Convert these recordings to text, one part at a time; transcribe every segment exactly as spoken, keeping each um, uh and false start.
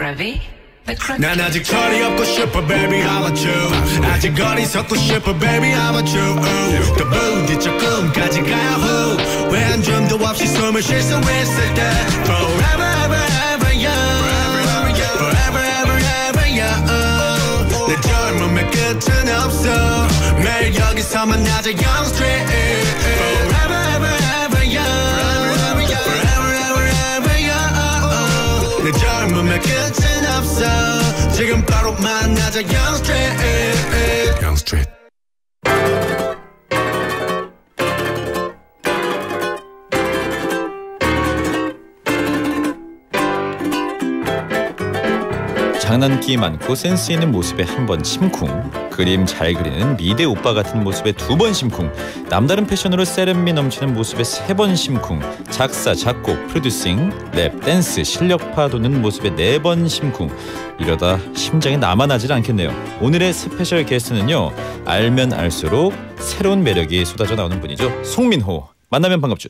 Ravi? 난 아직 철이 없고 싶어 baby I'm a Jew 아직 어리석고 싶어 baby I'm a Jew 또 부딪혀 꿈까지 가야 후 왜 한 줌도 없이 숨을 쉴 수 있을 때 Forever ever ever young Forever ever ever young 내 젊음의 끝은 없어 매일 여기서 만나자 young street Forever ever ever young Forever ever ever young 내 젊음의 끝은 없어 지금 바로 만나자 young street young street 장난기 많고 센스 있는 모습에 한 번 심쿵, 그림 잘 그리는 미대 오빠 같은 모습에 두 번 심쿵, 남다른 패션으로 세련미 넘치는 모습에 세 번 심쿵, 작사, 작곡, 프로듀싱, 랩, 댄스, 실력파 도는 모습에 네 번 심쿵. 이러다 심장이 남아나질 않겠네요. 오늘의 스페셜 게스트는요, 알면 알수록 새로운 매력이 쏟아져 나오는 분이죠. 송민호. 만나면 반갑죠.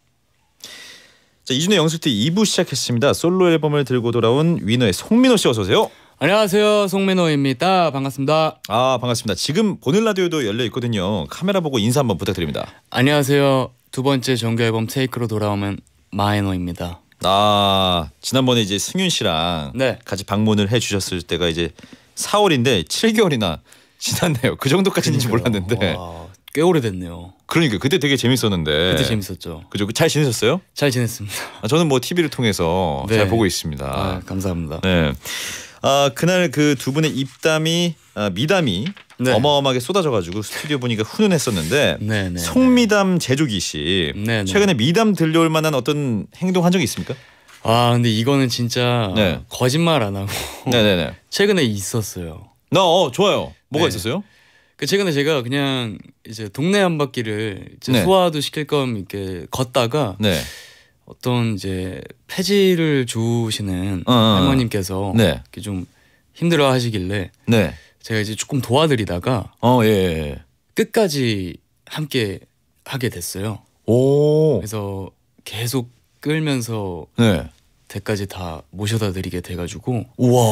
자, 이준의 영수T 이 부 시작했습니다. 솔로 앨범을 들고 돌아온 위너의 송민호 씨 어서 오세요. 안녕하세요, 송민호입니다. 반갑습니다. 아, 반갑습니다. 지금 보는 라디오도 열려 있거든요. 카메라 보고 인사 한번 부탁드립니다. 안녕하세요. 두 번째 정규 앨범 테이크로 돌아오면 마이너입니다. 아, 지난번에 이제 승윤 씨랑 네. 같이 방문을 해주셨을 때가 이제 사월인데 칠 개월이나 지났네요. 그 정도까지는지 몰랐는데. 와, 꽤 오래됐네요. 그러니까 그때 되게 재밌었는데. 그때 재밌었죠. 그죠? 잘 지내셨어요? 잘 지냈습니다. 아, 저는 뭐 티비를 통해서 네. 잘 보고 있습니다. 아, 감사합니다. 네. 아, 그날 그 두 분의 입담이 아, 미담이 네. 어마어마하게 쏟아져가지고 스튜디오 분위기가 훈훈했었는데 네, 네, 송미담 제조기 씨 네, 네. 최근에 미담 들려올 만한 어떤 행동한 적이 있습니까? 아, 근데 이거는 진짜 네. 거짓말 안 하고 네네네. 최근에 있었어요. 나 어 좋아요. 뭐가 네. 있었어요? 그 최근에 제가 그냥 이제 동네 한 바퀴를 이제 네. 소화도 시킬 겸 이렇게 걷다가 네. 어떤 이제 폐지를 주시는 어, 어, 할머님께서 네. 이렇게 좀 힘들어 하시길래 네. 제가 이제 조금 도와드리다가 어, 예, 예. 끝까지 함께 하게 됐어요. 오. 그래서 계속 끌면서 네. 대까지 다 모셔다 드리게 돼가지고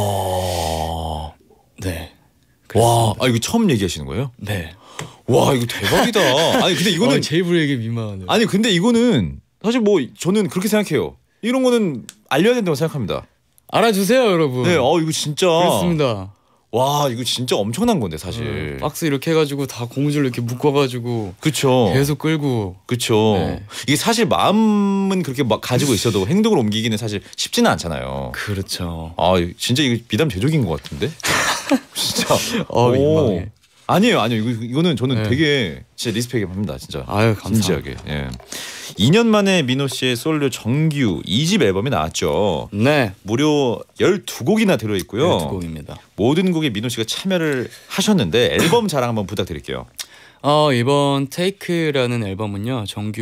우와. 네. 와, 아 이거 처음 얘기하시는 거예요? 네. 와, 이거 대박이다. 아니 근데 이거는 어, 제 입으로 얘기 민망하네요. 아니 근데 이거는 사실 뭐 저는 그렇게 생각해요. 이런 거는 알려야 된다고 생각합니다. 알아주세요, 여러분. 네, 어 이거 진짜. 그렇습니다. 와, 이거 진짜 엄청난 건데 사실. 네, 박스 이렇게 해가지고 다 고무줄로 이렇게 묶어가지고 그렇죠. 계속 끌고. 그렇죠. 네. 이게 사실 마음은 그렇게 막 가지고 있어도 행동을 옮기기는 사실 쉽지는 않잖아요. 그렇죠. 아, 진짜 이거 미담 제조기인 것 같은데. 진짜. 어, 오. 민망해. 아니에요, 아니요. 이거 이거는 저는 네. 되게 진짜 리스펙합니다, 진짜. 아유, 감사합니다. 진지하게. 예. 이 년 만에 민호 씨의 솔로 정규 이 집 앨범이 나왔죠. 네. 무려 열두 곡이나 들어 있고요. 두 곡입니다. 모든 곡에 민호 씨가 참여를 하셨는데 앨범 자랑 한번 부탁드릴게요. 어, 이번 테이크라는 앨범은요,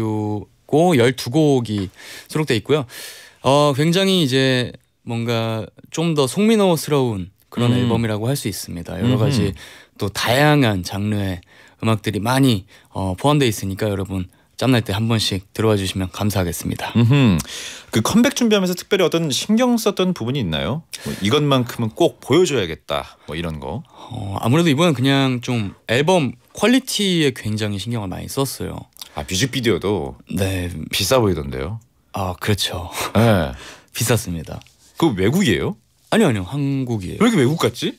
정규고 열두 곡이 수록돼 있고요. 어, 굉장히 이제 뭔가 좀 더 송민호스러운 그런 음. 앨범이라고 할 수 있습니다. 여러 가지 또 다양한 장르의 음악들이 많이 어, 포함되어 있으니까 여러분 짬날 때 한 번씩 들어와 주시면 감사하겠습니다. 음흠. 그 컴백 준비하면서 특별히 어떤 신경 썼던 부분이 있나요? 뭐 이것만큼은 꼭 보여줘야겠다, 뭐 이런 거. 어, 아무래도 이번엔 그냥 좀 앨범 퀄리티에 굉장히 신경을 많이 썼어요. 아, 뮤직비디오도 네. 비싸 보이던데요. 아, 그렇죠. 네. 비쌌습니다. 그 외국이에요? 아니요, 아니요. 한국이에요. 왜 이렇게 외국 같지?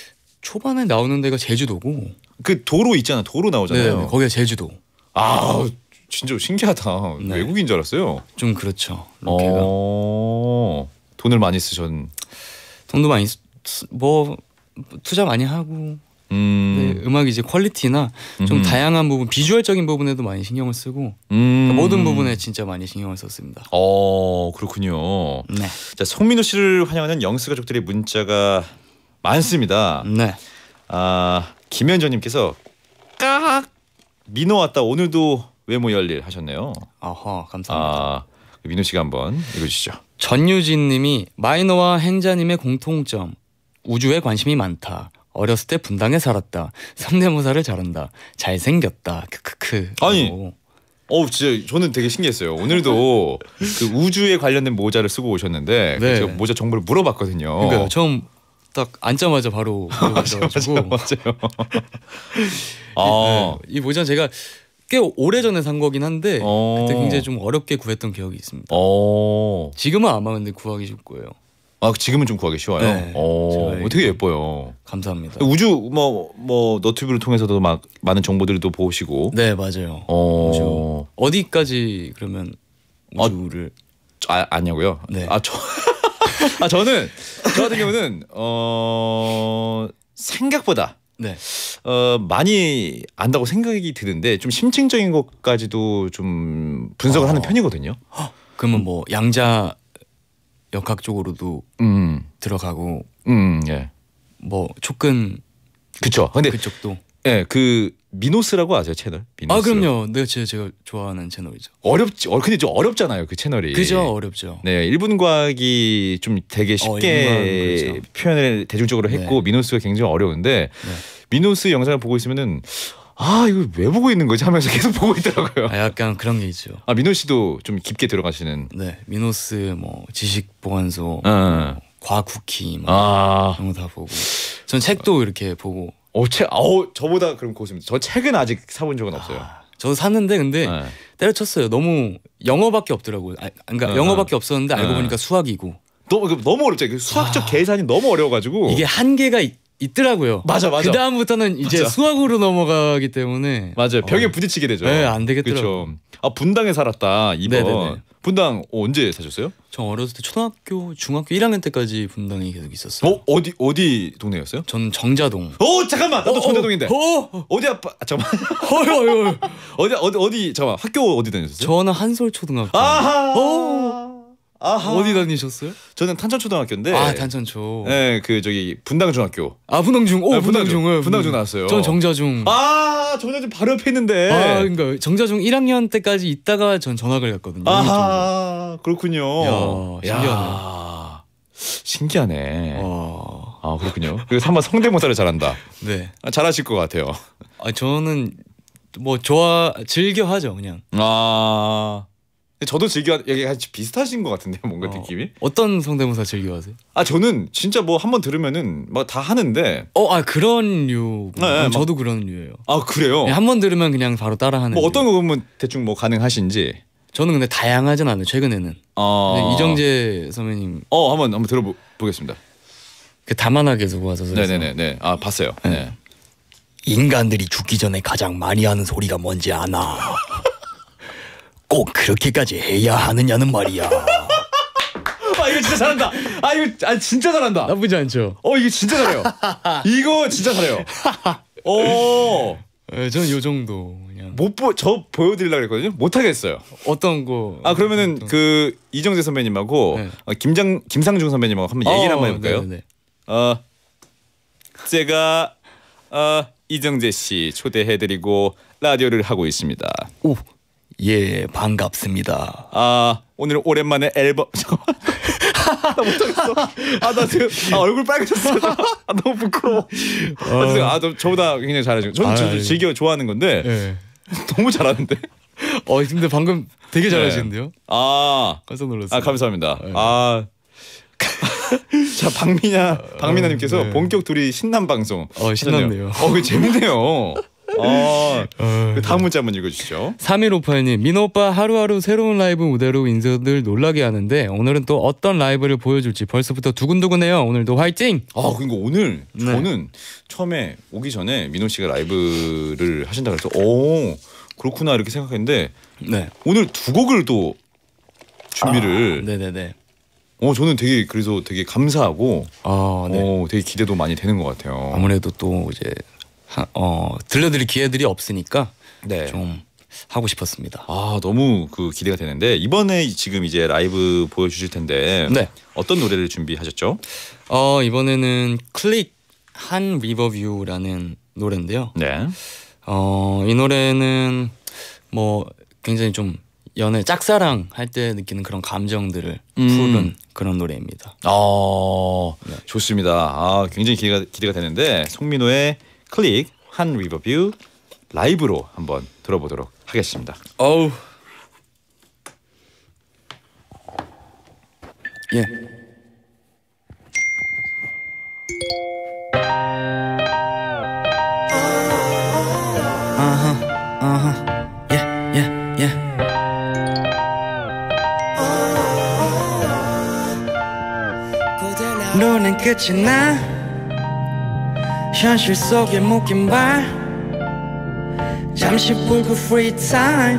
초반에 나오는 데가 제주도고. 그 도로 있잖아, 도로 나오잖아요. 네, 거기가 제주도. 아, 진짜 신기하다. 네. 외국인 줄 알았어요. 좀 그렇죠. 로케가. 어... 돈을 많이 쓰셨. 돈도 많이 쓰, 뭐 투자 많이 하고. 음. 네, 음악 이제 퀄리티나 좀 음흠. 다양한 부분, 비주얼적인 부분에도 많이 신경을 쓰고 음. 그러니까 모든 부분에 진짜 많이 신경을 썼습니다. 어, 그렇군요. 네. 자, 송민호 씨를 환영하는 영스 가족들의 문자가 많습니다. 네. 아, 김현정님께서 깍 민호 왔다 오늘도 외모 열일 하셨네요. 아하, 감사합니다. 아, 민호 씨가 한번 읽어주시죠. 전유진님이 마이너와 행자님의 공통점 우주에 관심이 많다. 어렸을 때 분당에 살았다. 성대모사를 잘한다. 잘생겼다. 크크크. 아니. 라고. 어, 진짜 저는 되게 신기했어요. 오늘도 그 우주에 관련된 모자를 쓰고 오셨는데 네. 제가 모자 정보를 물어봤거든요. 그러니까 처음 딱 앉자마자 바로 물어보셔가지고 맞아요. 아, 네, 이 모자 제가 꽤 오래 전에 산 거긴 한데 어. 그때 굉장히 좀 어렵게 구했던 기억이 있습니다. 어, 지금은 아마 근데 구하기 쉽을 거예요. 아 지금은 좀 구하기 쉬워요. 네, 어, 제가 되게 이거- 예뻐요. 감사합니다. 우주 뭐 뭐 너튜브를 통해서도 막 많은 정보들도 보시고. 네 맞아요. 어, 우주. 어디까지 그러면 어, 우주를 아 아니고요. 네. 아 저, 아 저는 저 같은 경우는 어 생각보다 네. 어 많이 안다고 생각이 드는데 좀 심층적인 것까지도 좀 분석을 어. 하는 편이거든요. 그러면 뭐 양자 역학 쪽으로도 음, 들어가고 음, 예, 뭐 촉근 그쵸. 근데 그쪽도 예, 그 미노스라고 아세요 채널? 미노스. 아 그럼요. 네 제가 제가 좋아하는 채널이죠. 어렵지. 어 근데 좀 어렵잖아요 그 채널이. 그죠 어렵죠. 네, 일본 과학이 좀 되게 어, 쉽게 일본 과학, 그렇죠. 표현을 대중적으로 했고 네. 미노스가 굉장히 어려운데 네. 미노스 영상을 보고 있으면은 아 이거 왜 보고 있는 거지 하면서 계속 보고 있더라고요. 아 약간 그런 게 있죠. 아 민호 씨도 좀 깊게 들어가시는. 네 미노스 뭐 지식 보관소, 어. 뭐 과학 쿠키 막 아, 그런 거 다 보고. 전 책도 이렇게 보고. 어, 책, 어, 저보다 그럼 고수입니다. 저 책은 아직 사본 적은 없어요. 아, 저도 샀는데 근데 네. 때려쳤어요. 너무 영어밖에 없더라고요. 아, 그러니까 어. 영어밖에 없었는데 알고 어. 보니까 수학이고 너무 너무 어렵죠. 그 수학적 아. 계산이 너무 어려워가지고. 이게 한계가 있, 있더라고요. 맞아, 맞아. 그 다음부터는 이제 맞아. 수학으로 넘어가기 때문에 맞아요. 벽에 어, 부딪히게 되죠. 네, 안 되겠더라고요. 그렇죠. 아 분당에 살았다 이번. 네네네. 분당 어, 언제 사셨어요? 저 어렸을 때 초등학교, 중학교 일 학년 때까지 분당에 계속 있었어요. 어 어디 어디 동네였어요? 전 정자동. 어 잠깐만 나도 정자동인데. 어, 어디 아빠 아, 잠깐만 어, 어, 어. 어디 어디 어디 잠깐만 학교 어디 다녔어요? 저는 한솔 초등학교. 아하 어. 아하 어디 다니셨어요? 저는 탄천초등학교인데 아 단천초. 네, 그 저기 분당중학교. 아 분당중. 오 네, 분당중. 분당중. 예, 분당중 나왔어요. 전 정자중. 아 정자중 바로 옆에 있는데. 아, 그러니까 정자중 일 학년 때까지 있다가 전 전학을 갔거든요. 아하 그렇군요. 야, 신기하네. 야, 신기하네. 어, 아 그렇군요. 그래서 한번 성대모사를 잘한다. 네. 아, 잘하실 것 같아요. 아 저는 뭐 좋아 즐겨 하죠 그냥. 아 저도 즐겨 여기 같이 비슷하신 것 같은데 뭔가 어, 느낌이. 어떤 성대모사 즐겨 하세요? 아 저는 진짜 뭐 한번 들으면은 막 다 하는데. 어, 아 그런 류. 네, 네, 저도 그런 류예요. 아 그래요? 네, 한 번 들으면 그냥 바로 따라하는. 뭐 어떤 류. 거 보면 대충 뭐 가능하신지. 저는 근데 다양하진 않아요. 최근에는. 어. 근데 이정재 선배님 어 한번 한번 들어보겠습니다. 그 다만하게 쓰고 와서. 네네네 네. 아 봤어요. 네. 네. 인간들이 죽기 전에 가장 많이 하는 소리가 뭔지 아나? 꼭 그렇게까지 해야 하느냐는 말이야. 아 이거 진짜 잘한다. 아 이거 아 진짜 잘한다. 나쁘지 않죠? 어 이게 진짜 잘해요. 이거 진짜 잘해요. 어. 네, 저는 요 정도 그냥. 못보저 보여드리려고 그랬거든요. 못 하겠어요. 어떤 거? 아 그러면은 어떤... 그 이정재 선배님하고 네. 어, 김장 김상중 선배님하고 한번 얘기를 어, 한번 해볼까요? 네네네. 어 제가 어 이정재 씨 초대해드리고 라디오를 하고 있습니다. 오, 예 반갑습니다. 아 오늘 오랜만에 앨범 잠깐만 나 못하겠어. 아나 지금 아, 얼굴 빨개졌어. 아 너무 부끄러워. 아, 지금 아 저, 저보다 굉장히 잘하시고 저는 아, 진짜 예. 즐겨 좋아하는 건데 네. 너무 잘하는데. 어 근데 방금 되게 잘하시는데요? 아 깜짝 놀랐어요. 아 감사합니다. 네. 아. 자 박미냐 박미나님께서 네. 본격 둘이 신남 방송. 어, 신났네요. 어, 그 재밌네요. 아, 어, 그 다음 문자 한번 읽어주시죠. 삼일오팔 님 민호 오빠 하루하루 새로운 라이브 무대로 인사들 놀라게 하는데 오늘은 또 어떤 라이브를 보여줄지 벌써부터 두근두근해요. 오늘도 화이팅! 아, 그러니까 오늘 네. 저는 처음에 오기 전에 민호 씨가 라이브를 하신다 그래서 오 그렇구나 이렇게 생각했는데 네. 오늘 두 곡을 또 준비를. 아, 네네네. 어 저는 되게 그래서 되게 감사하고 아, 네. 어 되게 기대도 많이 되는 것 같아요. 아무래도 또 이제 하, 어 들려드릴 기회들이 없으니까 네. 좀 하고 싶었습니다. 아 너무 그 기대가 되는데 이번에 지금 이제 라이브 보여주실 텐데 네. 어떤 노래를 준비하셨죠? 어 이번에는 클릭 한 리버뷰라는 노래인데요. 네. 어 이 노래는 뭐 굉장히 좀 연애 짝사랑 할 때 느끼는 그런 감정들을 음. 푸는 그런 노래입니다. 어 네. 좋습니다. 아 굉장히 기대가 기대가 되는데 송민호의 클릭 한 리버뷰 라이브로 한번 들어보도록 하겠습니다. 어우. 예. 아하, 아하, 예, 예, 예. 눈은 끝이 나 현실 속에 묶인 발 잠시 불고 free time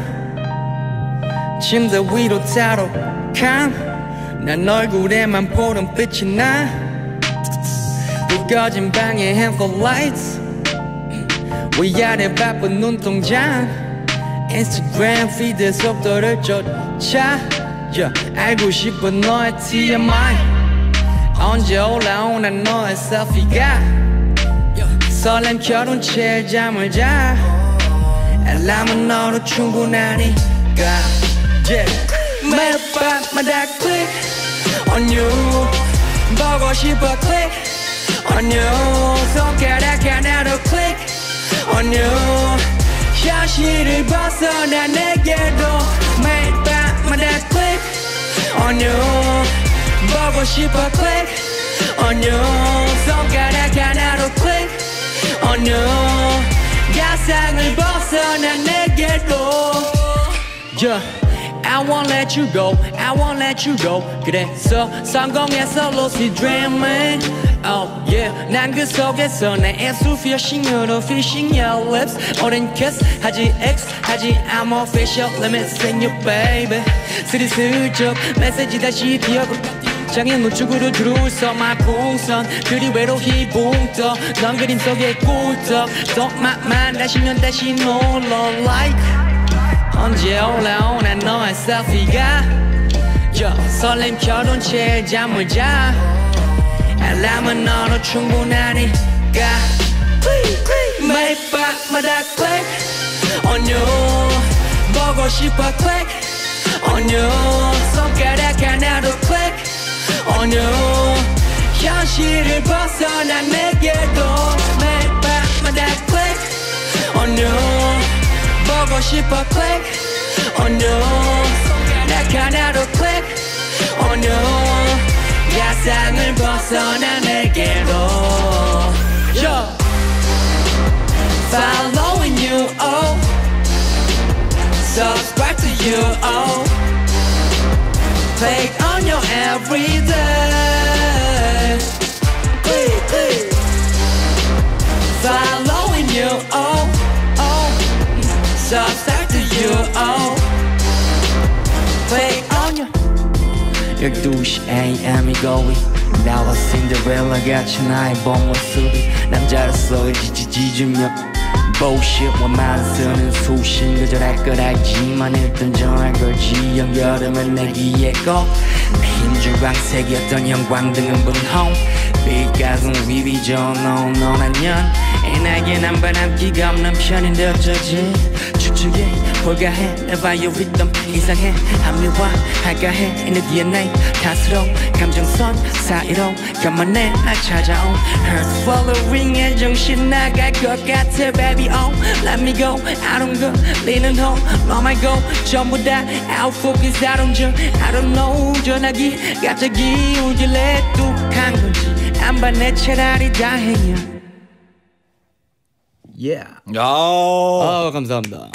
침대 위로 따로 칸난 얼굴에만 보는 빛이 나 불 꺼진 방에 핸드폰 lights 위아래 바쁜 눈동자 인스타그램 피드 속도를 쫓아 yeah, 알고 싶어 너의 티엠아이 언제 올라오나 너의 셀피가 설렘 켜둔 채 잠을 자 알람은 너로 충분하니까 yeah. 매일 밤마다 click on you 보고 싶어 click on you 손가락 하나로 click on you 현실을 벗어나 내게도 매일 밤마다 click on you 보고 싶어 click on you 손가락 하나로 click on you 가상을 벗어나 내게도 yeah. I won't let you go I won't let you go 그래서 성공해서 lucid dreaming Oh yeah 난 그 속에서 내 애수 fishing으로 fishing your lips 오랜 kiss 하지 X 하지 I'm official let me sing you baby 스리슬쩍 메시지 다시 피어고 장애 우측으로 들어서 말풍선 그리 외로이 붕떠 넌 그림 속에 꿀떡 속만 다시면 다시 놀러 like 언제 올라오나 너의 셀피가 yeah, 설렘 켜둔 채 잠을 자 알람은 너로 충분하니까 매일 밤마다 click on you 보고 싶어 click on you 손가락 하나로 click on you 현실을 벗어나 내게도 매일 밤마다 click on you 보고 싶어 click on you 손가락 하나로 click on you 가상을 벗어나 내게로 Yo. Following you oh subscribe to you oh click on your everyday click click following you oh oh subscribe to you oh click on your 열두 시 에이엠이고 나와 신데렐라 같이 나의 본 모습이 남자로서의 지지지주며 bullshit와 말을 쓰는 수신 거절할 걸 알지만 일단 정할 걸지 연결음은 내기에 꼭내 흰주광색이었던 형광등은 분홍 빛가슴 위비죠 no no 난연 애나게 남반함기가 없는 편인데 어쩌지 추측에 불가해 내 바이오 리듬 이상해 합리화할까 해 in the 디엔에이 탓으로 감정선 사이로 가만해 날 찾아온 Hurt following에 정신 나갈 것 같아 baby oh let me go I don't go leaning home oh my go 전부 다 out focus I don't jump I don't know 전화기 갑자기 울길래 뚝한 건지 안 봤네 차라리 다행이야 Yeah. 야, 아 감사합니다.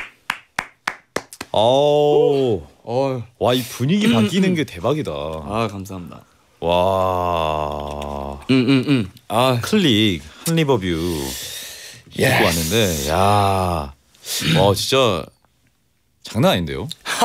어, 어, 와 이 분위기 바뀌는 게 대박이다. 아 감사합니다. 와, 음, 음, 음. 아 클릭 한리버뷰 Yes. 듣고 왔는데, 야, 와 진짜 장난 아닌데요?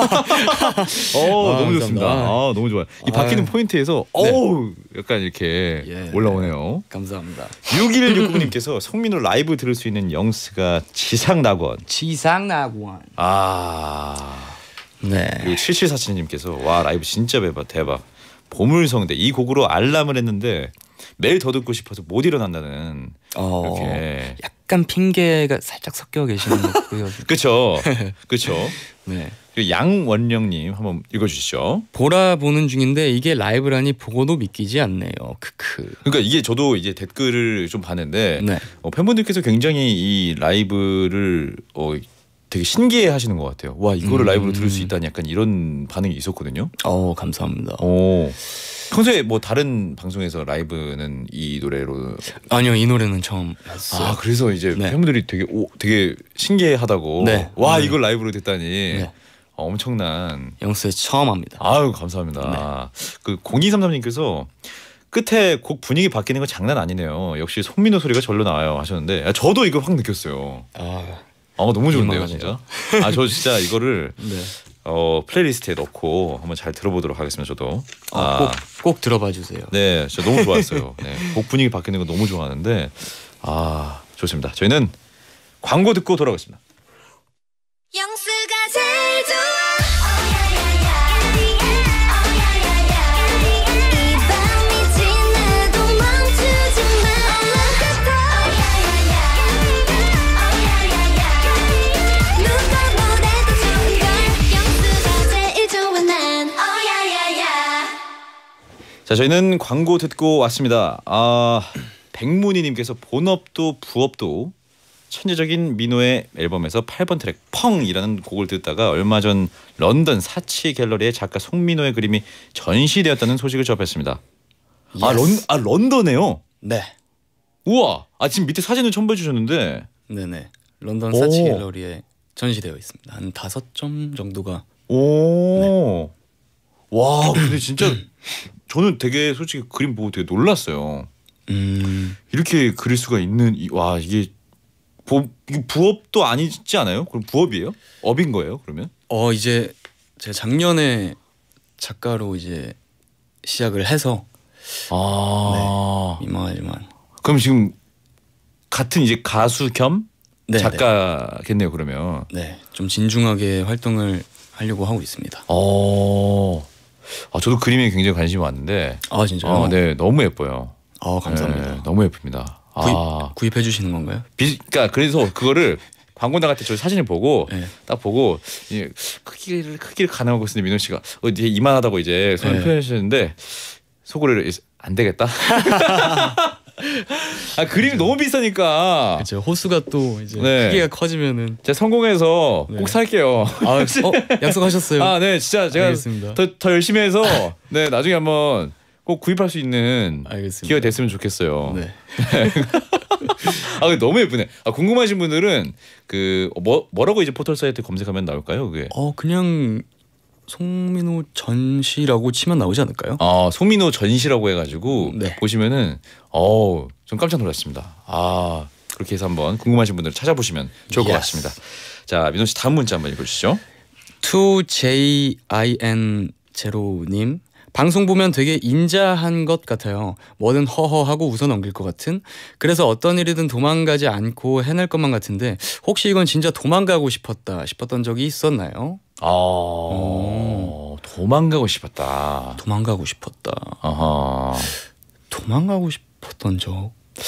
어 아, 너무 좋습니다. 감사합니다. 아 너무 좋아요. 이 바뀌는 아유. 포인트에서 네. 어우 약간 이렇게 예. 올라오네요. 감사합니다. 육일육구님께서 성민호 라이브 들을 수 있는 영스가 지상낙원. 지상낙원. 아 네. 그리고 칠칠사칠님께서 와 라이브 진짜 대박 대박. 보물성대 이 곡으로 알람을 했는데 매일 더 듣고 싶어서 못 일어난다는 어, 이렇게. 약간 핑계가 살짝 섞여 계시는 것 같고요. 그쵸 그쵸. 네. 그리고 양원령님 한번 읽어주시죠. 보라 보는 중인데 이게 라이브라니 보고도 믿기지 않네요. 크크. 그러니까 이게 저도 이제 댓글을 좀 봤는데 네. 어, 팬분들께서 굉장히 이 라이브를 어, 되게 신기해하시는 것 같아요. 와 이거를 음. 라이브로 들을 수 있다니 약간 이런 반응이 있었거든요. 어 감사합니다. 오. 평소에 뭐 다른 방송에서 라이브는 이 노래로 아니요 이 노래는 처음 했어요. 아 그래서 이제 네. 팬분들이 되게 오, 되게 신기해하다고 네. 와 음. 이걸 라이브로 듣다니 네. 어, 엄청난 영수에 처음 합니다. 아유 감사합니다. 그 공이삼삼님께서 끝에 곡 분위기 바뀌는 거 장난 아니네요. 역시 송민호 소리가 절로 나와요 하셨는데 아, 저도 이거 확 느꼈어요. 아, 아 너무 좋은데요 민망하네요. 진짜. 아 저 진짜 이거를 네. 어, 플레이리스트에 넣고 한번 잘 들어보도록 하겠습니다. 저도. 아, 꼭, 꼭 들어봐 주세요. 네, 진짜 너무 좋았어요. 네, 곡 분위기 바뀌는 거 너무 좋아하는데 아 좋습니다. 저희는 광고 듣고 돌아오겠습니다. 영수가 제일 좋아 이 밤이 지나도 멈추지 마 누가 뭐래도 좋은 걸 영수가 제일 좋아 난 자, 저희는 광고 듣고 왔습니다. 아 백문희님께서 본업도 부업도 천재적인 민호의 앨범에서 팔 번 트랙 펑이라는 곡을 듣다가 얼마 전 런던 사치 갤러리에 작가 송민호의 그림이 전시되었다는 소식을 접했습니다. 아, 런, 아 런던에요? 네. 우와. 아 지금 밑에 사진을 첨부해 주셨는데 네네. 런던 오. 사치 갤러리에 전시되어 있습니다. 한 다섯 점 정도가. 오. 와 근데 진짜 저는 되게 솔직히 그림 보고 되게 놀랐어요. 음. 이렇게 그릴 수가 있는 이, 와 이게 부, 이게 부업도 아니지 않아요? 그럼 부업이에요? 업인 거예요? 그러면? 어 이제 제가 작년에 작가로 이제 시작을 해서 아 민망하지만 그럼 지금 같은 이제 가수 겸 네, 작가겠네요. 그러면. 네, 좀 진중하게 활동을 하려고 하고 있습니다. 어. 아 저도 그림에 굉장히 관심이 많은데. 아 진짜요? 어, 네 너무 예뻐요. 아 감사합니다. 네, 너무 예쁩니다. 구입, 아. 구입해 주시는 건가요? 비, 그러니까 그래서 그거를 광고 나갈 때 저 사진을 보고 네. 딱 보고 이제 크기를 크기를 가늠하고 있었는데 민호 씨가 어, 이제 이만하다고 이제 손을 네. 표현하셨는데 속으로 안 되겠다. 아 그림이 너무 비싸니까. 그렇죠. 호수가 또 이제 네. 크기가 커지면은 제가 성공해서 네. 꼭 살게요. 아, 어, 약속하셨어요? 아, 네, 진짜 제가 알겠습니다. 더, 더 열심히 해서 네 나중에 한번 꼭 구입할 수 있는 알겠습니다. 기회가 됐으면 좋겠어요. 네. 아, 근데 너무 예쁘네. 아, 궁금하신 분들은 그 뭐 뭐라고 이제 포털 사이트 검색하면 나올까요, 그게? 어 그냥 송민호 전시라고 치면 나오지 않을까요? 아, 송민호 전시라고 해가지고 네. 보시면은 어우 좀 깜짝 놀랐습니다. 아 그렇게 해서 한번 궁금하신 분들 찾아보시면 좋을 것 Yes. 같습니다. 자, 민호 씨 다음 문자 한번 읽어주시죠. 투 제이 아이 엔 제로님 방송 보면 되게 인자한 것 같아요. 뭐든 허허하고 웃어 넘길 것 같은. 그래서 어떤 일이든 도망가지 않고 해낼 것만 같은데 혹시 이건 진짜 도망가고 싶었다 싶었던 적이 있었나요? 아 도망가고 싶었다. 도망가고 싶었다. 아하. 도망가고 싶었던 적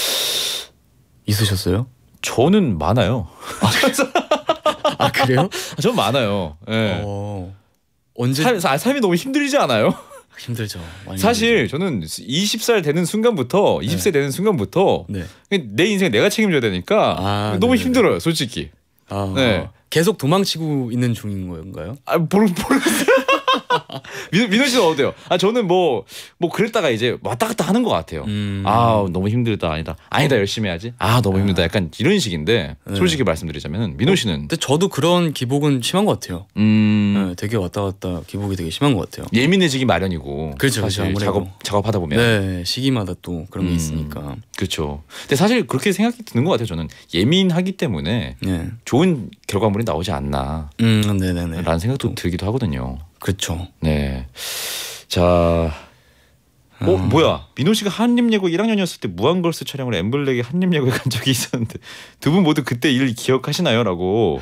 있으셨어요? 저는 많아요. 아 그래요? 저는 많아요. 예. 어, 언제 삶, 아, 삶이 너무 힘들지 않아요? 힘들죠. 많이 사실 저는 스무 살 되는 순간부터 스무 세 되는 순간부터 힘들죠. 내 인생 내가 책임져야 되니까 아, 너무 네네네. 힘들어요, 솔직히. 아, 네. 계속 도망치고 있는 중인 건가요? 아, 모르 모르겠어요. 민호, 민호 씨는 어때요? 아, 저는 뭐 뭐 그랬다가 이제 왔다 갔다 하는 것 같아요. 음. 아, 너무 힘들다. 아니다. 아니다. 열심히 해야지. 아, 너무 힘들다. 약간 이런 식인데 네. 솔직히 말씀드리자면 민호 씨는 근데 저도 그런 기복은 심한 것 같아요. 음. 네, 되게 왔다 갔다 기복이 되게 심한 것 같아요. 예민해지기 마련이고 그렇죠, 사실 그렇죠, 아무래도. 작업 작업하다 보면 네, 시기마다 또 그런 게 음. 있으니까. 그렇죠. 근데 사실 그렇게 생각이 드는 것 같아요. 저는 예민하기 때문에 네, 좋은 결과물이 나오지 않나라는 음, 네, 네, 네. 생각도 들기도 하거든요. 그렇죠. 네. 자, 어 어. 뭐야? 민호 씨가 한림예고 일 학년이었을 때 무한걸스 촬영을 엠블랙의 한림예고에 간 적이 있었는데 두 분 모두 그때 일 기억하시나요?라고.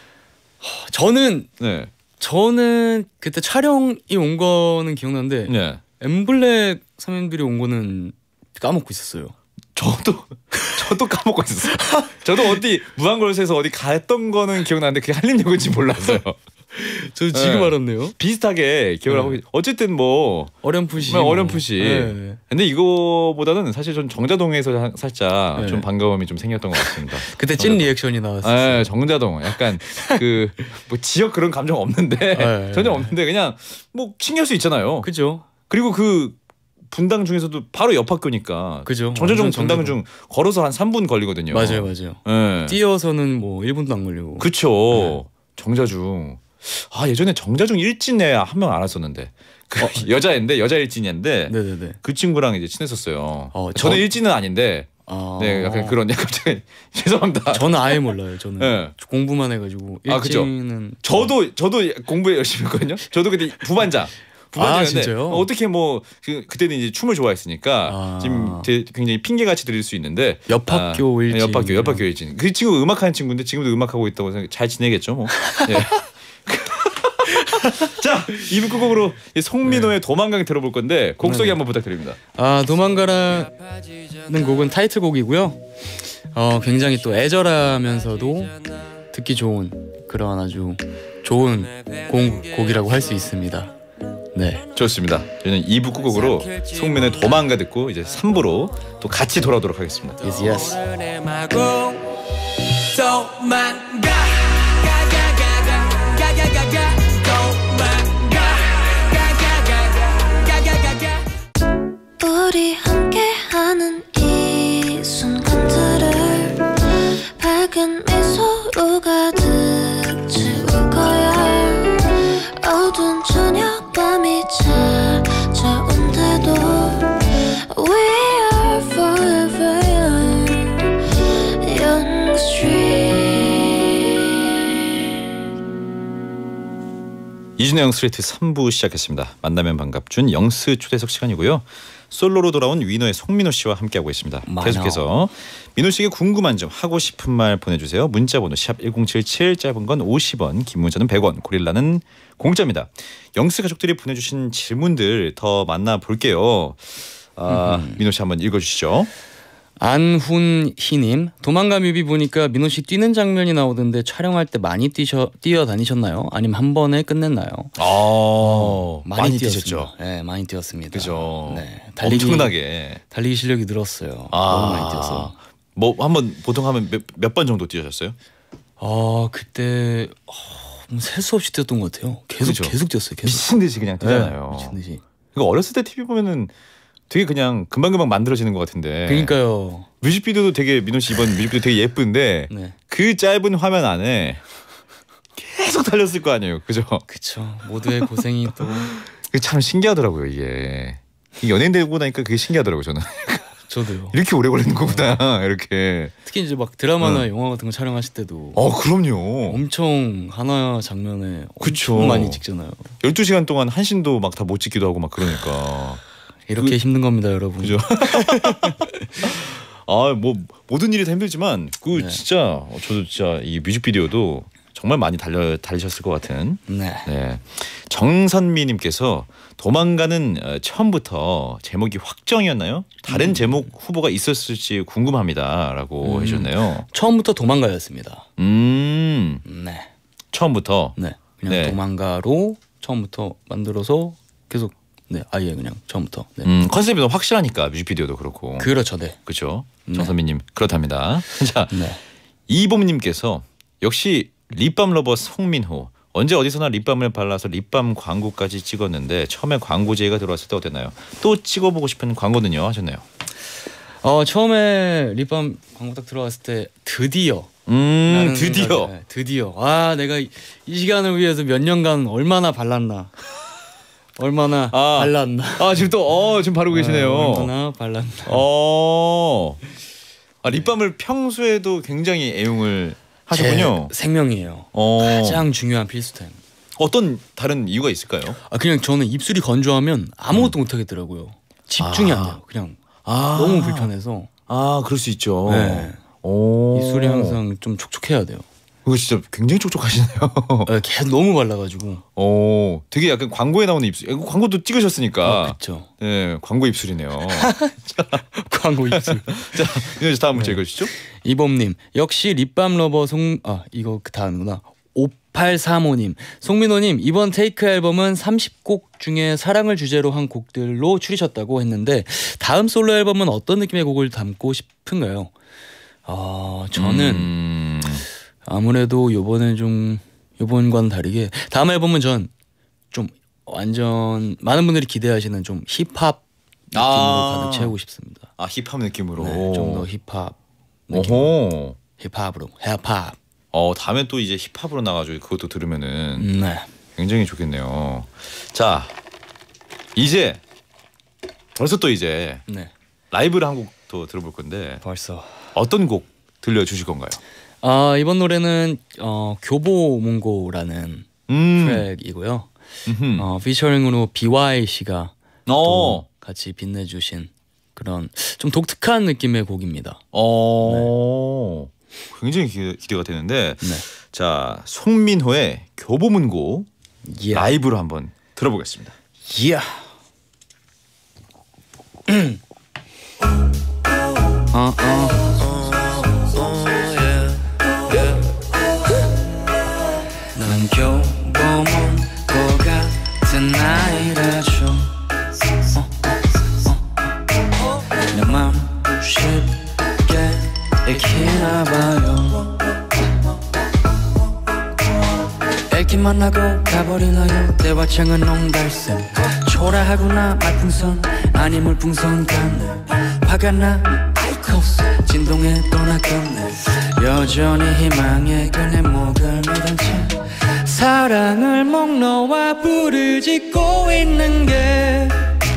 저는 네. 저는 그때 촬영이 온 거는 기억나는데 네. 엠블랙 선배님들이 온 거는 까먹고 있었어요. 저도 저도 까먹고 있었어요. 저도 어디 무한걸스에서 어디 갔던 거는 기억나는데 그게 한림예고인지 몰랐어요. 저 지금 네. 알았네요. 비슷하게 기억을 네. 하고 있- 어쨌든 뭐 어렴풋이. 뭐 뭐. 어렴풋이. 네. 근데 이거보다는 사실 전 정자동에서 사- 살짝 네. 좀 반가움이 좀 생겼던 것 같습니다. 그때 찐 정자동. 리액션이 나왔어요. 네, 정자동 약간 그 뭐 지역 그런 감정 없는데 네. 전혀 없는데 그냥 뭐 신기할 수 있잖아요. 그죠? 그리고 그 분당 중에서도 바로 옆 학교니까 그죠. 정자동 완전 분당 정자동. 중 걸어서 한 삼 분 걸리거든요. 맞아요, 맞아요. 네. 뛰어서는 뭐 일 분도 안 걸리고. 그쵸. 네. 정자중. 아 예전에 정자중 일진에 한 명 알았었는데 그 여자인데 여자 일진이었는데 네네네. 그 친구랑 이제 친했었어요. 어, 저는 저- 일진은 아닌데 아. 네 약간 그런 약간 갑자기 죄송합니다. 저는 아예 몰라요. 저는 네. 공부만 해가지고 아, 그죠. 일진은 저도 저도 공부 열심히 했거든요. 저도 그때 부반자. 부반자였는데 아, 진짜요? 어떻게 뭐 그, 그때는 이제 춤을 좋아했으니까 아. 지금 되- 굉장히 핑계 같이 드릴 수 있는데 옆 학교 아, 일진. 옆 학교 옆 학교 일진. 그 친구 음악하는 친구인데 지금도 음악하고 있다고 생각 잘 지내겠죠 뭐. 예. 자 이 부 끝곡으로 이 송민호의 도망강 들어볼 건데 곡 소개 네. 한번 부탁드립니다. 아 도망가라는 곡은 타이틀곡이고요. 어 굉장히 또 애절하면서도 듣기 좋은 그런 아주 좋은 곡, 곡이라고 할 수 있습니다. 네. 좋습니다. 저희는 이 부 끝곡으로 송민호의 도망가 듣고 이제 삼 부로 또 같이 돌아오도록 하겠습니다. Yes, yes. 도망가 가가가가 도망가 가가가가 우리 함께하는 이 순간들을 밝은 미소로 가득 채울 거야. 어두운 저녁 밤이 찾아온대도 We are forever young, young street. 이준영 스트레이트 삼 부 시작했습니다. 만나면 반갑준 영스 초대석 시간이고요. 솔로로 돌아온 위너의 송민호 씨와 함께하고 있습니다. 만화. 계속해서 민호 씨에게 궁금한 점 하고 싶은 말 보내주세요. 문자번호 샵 일공칠칠 짧은 건 오십 원 긴 문자는 백 원 고릴라는 공짜입니다. 영스 가족들이 보내주신 질문들 더 만나볼게요. 아, 민호 씨 한번 읽어주시죠. 안훈희님 도망가 뮤비 보니까 민호 씨 뛰는 장면이 나오던데 촬영할 때 많이 뛰셔 뛰어다니셨나요? 아니면 한 번에 끝냈나요? 아, 많이, 뛰었습니다. 뛰셨죠. 네, 많이 뛰었습니다. 그죠. 네, 달리기 엄청나게. 달리기 실력이 늘었어요. 아, 너무 많이 뛰어서. 뭐 한번 보통 하면 몇 번 정도 뛰셨어요? 아 그때 어, 셀 수 없이 뛰었던 것 같아요. 계속 그죠. 계속 뛰었어요. 계속. 미친 듯이 그냥 뛰잖아요. 네, 미친 듯이. 이거 어렸을 때 티비 보면은 되게 그냥 금방금방 만들어지는 것 같은데. 그러니까요. 뮤직비디오도 되게 민호 씨 이번 뮤직비디오 되게 예쁜데 네. 그 짧은 화면 안에 계속 달렸을 거 아니에요, 그죠? 그쵸. 모두의 고생이 또 그게 참 신기하더라고요 이게. 이 연예인 되고 나니까 그게 신기하더라고요 저는. 저도요. 이렇게 오래 걸리는 거구나 이렇게. 특히 이제 막 드라마나 영화 같은 거 촬영하실 때도 어 그럼요. 엄청 하나 장면에 그쵸. 엄청 많이 찍잖아요. 열두 시간 동안 한신도 막 다 못 찍기도 하고 막 그러니까. 이렇게 그- 힘든 겁니다, 여러분. 그죠? 아 뭐 모든 일이 다 힘들지만 그 네. 진짜 어, 저도 진짜 이 뮤직비디오도 정말 많이 달려 달리셨을 것 같은. 네. 네. 정선미님께서 도망가는 어, 처음부터 제목이 확정이었나요? 다른 제목 후보가 있었을지 궁금합니다라고 음. 해주셨네요. 처음부터 도망가였습니다. 음 네. 처음부터. 네. 그냥 네. 도망가로 처음부터 만들어서 계속 네 아예 그냥 처음부터. 네. 음 컨셉이 너무 확실하니까 뮤직비디오도 그렇고. 그렇죠, 네. 그렇죠. 네. 정선미님 그렇답니다. 자 네. 이봄님께서 역시 립밤 러버 송민호. 언제 어디서나 립밤을 발라서 립밤 광고까지 찍었는데 처음에 광고 제의가 들어왔을 때 어땠나요? 또 찍어보고 싶은 광고는요 하셨네요. 어 처음에 립밤 광고 딱 들어왔을 때 드디어. 음 라는 드디어. 생각에, 네, 드디어. 아 내가 이, 이 시간을 위해서 몇 년간 얼마나 발랐나. 얼마나 아. 발랐나. 아 지금 또 어 지금 바르고 계시네요. 얼마나 발랐나. 어. 아 립밤을 평소에도 굉장히 애용을 하셨군요. 제 생명이에요. 어. 가장 중요한 필수템. 어떤 다른 이유가 있을까요? 아 그냥 저는 입술이 건조하면 아무것도 못 하겠더라고요. 집중이 아. 안 돼요. 그냥 아 너무 불편해서 아 그럴 수 있죠. 네. 오. 입술이 항상 좀 촉촉해야 돼요. 그거 진짜 굉장히 촉촉하시네요. 네, 계속 너무 발라가지고. 오, 되게 약간 광고에 나오는 입술. 이거 광고도 찍으셨으니까. 아, 그렇죠. 네, 광고 입술이네요. 광고 입술. 자, 이제 다음 문제 읽어주시죠. 이범님 역시 립밤 러버 송. 아 이거 그 다음이구나. 이팔삼오님 송민호님 이번 테이크 앨범은 삼십 곡 중에 사랑을 주제로 한 곡들로 추리셨다고 했는데 다음 솔로 앨범은 어떤 느낌의 곡을 담고 싶은가요? 어, 저는 음... 아무래도 요번에 좀 요번과는 다르게 다음 앨범은 전 좀 완전 많은 분들이 기대하시는 좀 힙합 느낌으로 아. 가득 채우고 싶습니다. 아 힙합 느낌으로. 네, 좀 더 힙합 느낌. 오호. 힙합으로 힙합. 어 다음에 또 이제 힙합으로 나가지고 그것도 들으면은 네. 굉장히 좋겠네요. 자 이제 벌써 또 이제 네. 라이브를 한 곡 더 들어볼 건데 벌써. 어떤 곡 들려주실 건가요? 아 이번 노래는 어, 교보문고라는 음. 트랙이고요. 음흠. 어, 피처링으로 비와이 씨가 어. 또 같이 빛내주신 그런 좀 독특한 느낌의 곡입니다. 어. 굉장히 기대, 기대가 되는데 네. 자 송민호의 교보문고 예. 라이브로 한번 들어보겠습니다. 예. 어, 어. 난 교보문고 같은 아이라죠. 내 맘 쉽게 읽히나 봐요. 읽기만 하고 가버리나요. 대화창은 농달샘 초라하구나 말풍선 아니 물풍선 같네. 화가 나 아이코스 진동에 떠나겠네. 여전히 희망의 끈에 목을 매던 채 사랑을 목 놓아 부르짖고 있는 게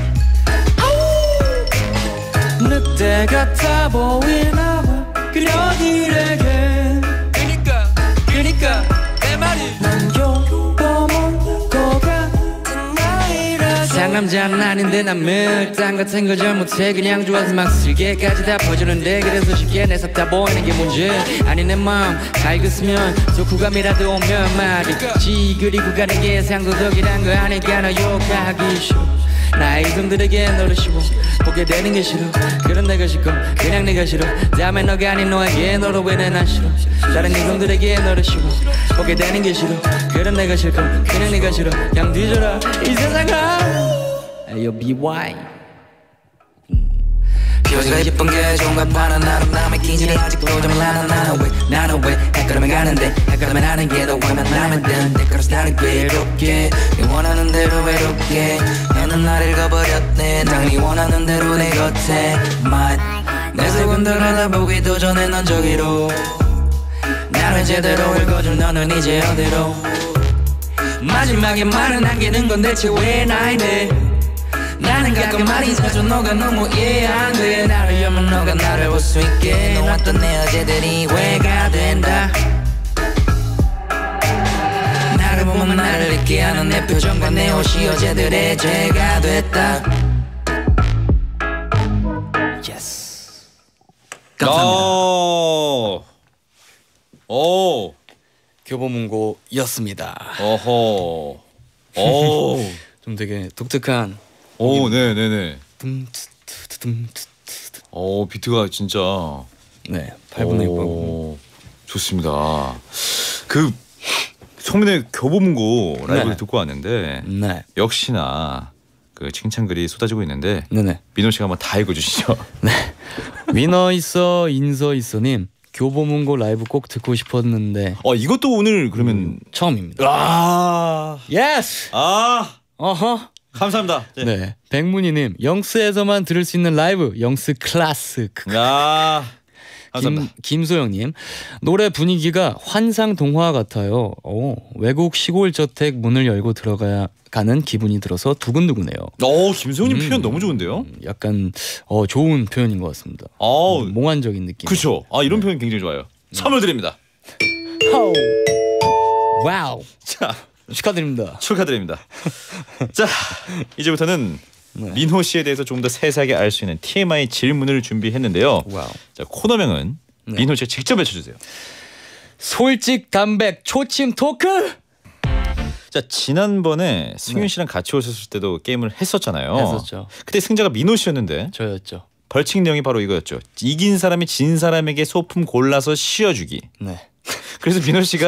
늑대 같아 보이나 봐 그녀들에게. 그니까 그니까 내 말이 난 교보문고 같은 아이라서 상남자는 아닌데 난 밀당 같은 거 잘못해. 그냥 좋아서 막 슬개까지 다 퍼주는데 그래서 쉽게 내 삽다 보이는 게 문제 아니. 내 마음 다 읽었으면 독후감이라도 오면 말이지. 그리고 가는 게 상도덕이란 거 아니까 너 욕하기 싫어. 나의 이성들에게 너를 씹어 보게 되는 게 싫어. 그런 내가 싫고 그냥 내가 싫어. 다음에 너가 아닌 너에게 너로 왜 난 싫어. 다른 이성들에게 너를 씹어 보게 되는 게 싫어. 그런 내가 싫고 그냥 내가 싫어. 그냥 뒤져라 이 세상아. 에이요 비와이. 표지가 예쁜 게 좋은가 봐는 아름다움의 기질이 아직도 좀 나는 나는 왜 나는 왜 헷갈리면 가는데 헷갈리면 하는 게 더 외면하면 되는데 그래서 나를 괴롭게 네 원하는 대로 외롭게 해는 날 읽어버렸네. 당이 원하는 대로 내 곁에 내 속은 들여다보기도 전에 넌 저기로 나를 제대로 읽어줄 너는 이제 어디로. 마지막에 말은 남기는 건 대체 왜 나인데. 나는 가끔 말이 자주 너가 너무 이해 안 돼. 나를 열면 너가 나를 볼 수 있게 놓았던 내 어제들이 왜가 된다. 나를 보면 나를 잊게 하는 내 표정과 내 옷이 어제들의 죄가 됐다. 예스. 감사합니다. 오. 오. 교보문고였습니다. 어허. 오. 좀 되게 독특한. 오, 네, 네, 네. 둠둠둠둠. 오, 비트가 진짜. 네, 팔 분의 육 번. 오, 좋습니다. 그 송민의 교보문고 라이브를 네. 듣고 왔는데 네, 역시나 그 칭찬글이 쏟아지고 있는데 네네. 민호 씨가 한번 다 읽어주시죠. 네. 위너 있어 인서 있어님 교보문고 라이브 꼭 듣고 싶었는데 어, 이것도 오늘 그러면 음, 처음입니다. 아, 예스. 아, 어허. 감사합니다. 네. 네. 백문희님 영스에서만 들을 수 있는 라이브 영스 클래스. 아, 감사합니다. 김, 김소영님 노래 분위기가 환상 동화 같아요. 오, 외국 시골 저택 문을 열고 들어가야 가는 기분이 들어서 두근두근해요. 오, 김소영님 음. 표현 너무 좋은데요? 약간 어, 좋은 표현인 것 같습니다. 어, 음, 몽환적인 느낌. 그렇죠. 아, 이런 표현 굉장히 좋아요. 선물 드립니다. 호우. 와우. 자, 축하드립니다. 축하드립니다. 자, 이제부터는 네. 민호 씨에 대해서 좀 더 세세하게 알 수 있는 티엠아이 질문을 준비했는데요. 와우. 자, 코너명은 네. 민호 씨가 직접 외쳐주세요. 솔직 담백 초침 토크. 자, 지난번에 승윤 씨랑 같이 오셨을 때도 게임을 했었잖아요. 네. 했었죠. 그때 승자가 민호 씨였는데 저였죠. 벌칙 내용이 바로 이거였죠. 이긴 사람이 진 사람에게 소품 골라서 씌워주기. 네. 그래서 민호 씨가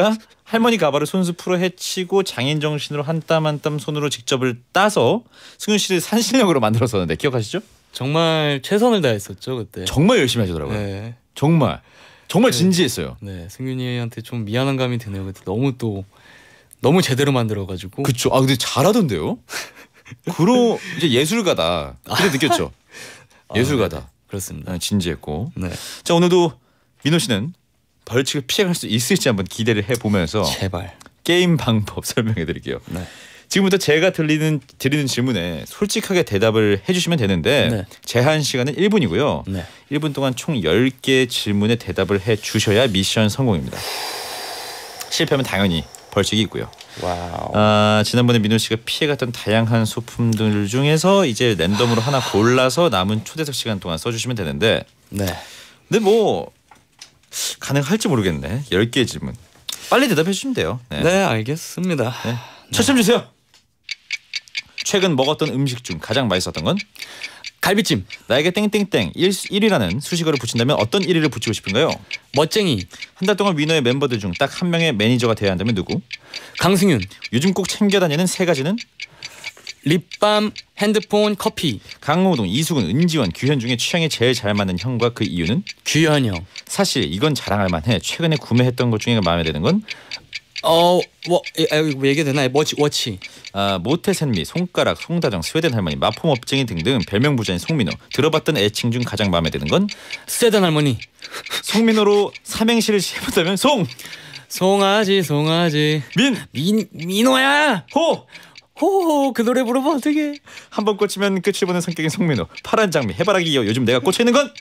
할머니 가발을 손수 풀어 헤치고 장인 정신으로 한 땀 한 땀 손으로 직접을 따서 승윤 씨를 산신령으로 만들었었는데 기억하시죠? 정말 최선을 다했었죠 그때. 정말 열심히 하시더라고요. 네. 정말 정말 진지했어요. 네, 승윤이한테 좀 미안한 감이 드네요. 그때 너무 또 너무 제대로 만들어가지고. 그쵸. 아 근데 잘하던데요. 그러 이제 예술가다. 그래 느꼈죠. 예술가다. 아, 네. 그렇습니다. 아, 진지했고. 네. 자 오늘도 민호 씨는 벌칙을 피해갈 수 있을지 한번 기대를 해보면서 제발. 게임 방법 설명해드릴게요. 네. 지금부터 제가 드리는 드리는 질문에 솔직하게 대답을 해주시면 되는데 네. 제한 시간은 일 분이고요. 네. 일 분 동안 총 열 개의 질문에 대답을 해주셔야 미션 성공입니다. 실패하면 당연히 벌칙이 있고요. 와우. 아, 지난번에 민호 씨가 피해갔던 다양한 소품들 중에서 이제 랜덤으로 하나 골라서 남은 초대석 시간 동안 써주시면 되는데 네. 근데 뭐 가능할지 모르겠네. 열 개의 질문 빨리 대답해 주시면 돼요. 네. 네, 알겠습니다. 네. 초점 주세요. 최근 먹었던 음식 중 가장 맛있었던 건? 갈비찜. 나에게 땡땡땡 일 위라는 수식어를 붙인다면 어떤 일 위를 붙이고 싶은가요? 멋쟁이. 한 달 동안 위너의 멤버들 중 딱 한 명의 매니저가 돼야 한다면 누구? 강승윤. 요즘 꼭 챙겨 다니는 세 가지는? 립밤, 핸드폰, 커피. 강호동, 이수근, 은지원, 규현 중에 취향에 제일 잘 맞는 형과 그 이유는? 규현형. 사실 이건 자랑할 만해. 최근에 구매했던 것 중에 마음에 드는 건? 어, 뭐, 아, 이거 얘기 되나? 워치, 워치. 아, 모태샌미, 손가락, 송다정, 스웨덴 할머니, 마포업쟁이 등등 별명 부자인 송민호. 들어봤던 애칭 중 가장 마음에 드는 건? 스웨덴 할머니. 송민호로 삼행시를 해본다면 송! 송아지, 송아지. 민! 민, 민호야. 호! 호호, 그 노래 부르면 어떡해. 한 번 꽂히면 끝을 보는 성격인 송민호. 파란 장미, 해바라기 이어 요즘 내가 꽂혀 있는 건?